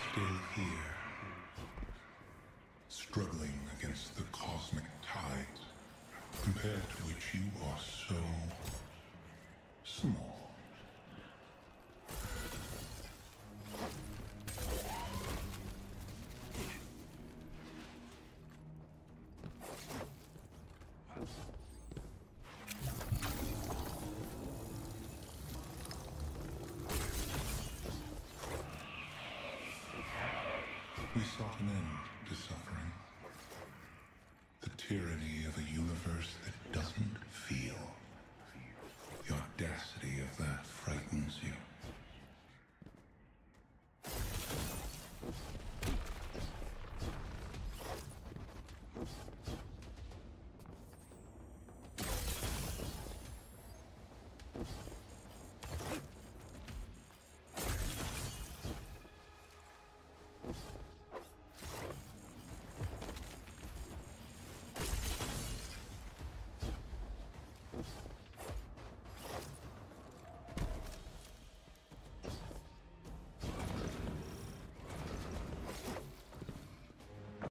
still here, struggling against the cosmic tides, compared to which you are so small. We sought an end to suffering. The tyranny of a universe that doesn't feel.